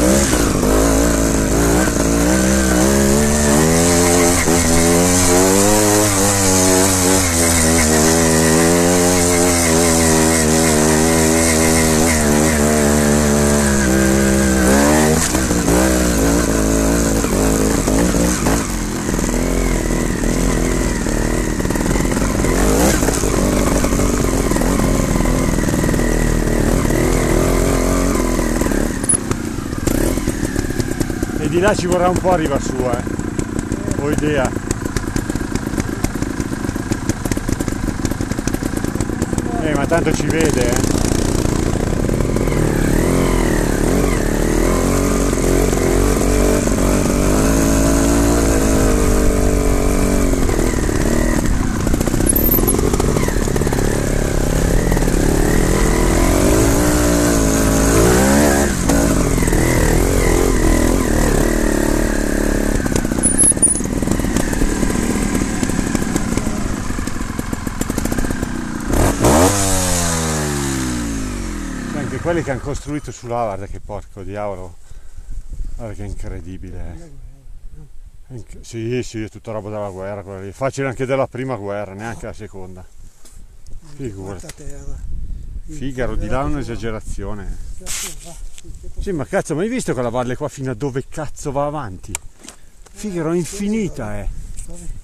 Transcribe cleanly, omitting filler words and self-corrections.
E di là ci vorrà un po' arriva su, ho idea. Ma tanto ci vede, Anche quelli che hanno costruito sulla, guarda che porco diavolo, guarda che incredibile. Sì, è tutta roba della guerra quella lì, facile anche della prima guerra, neanche la seconda. Figurati. Figaro, di là è un'esagerazione. Sì, ma cazzo, ma hai visto quella valle qua fino a dove cazzo va avanti? Figaro è infinita,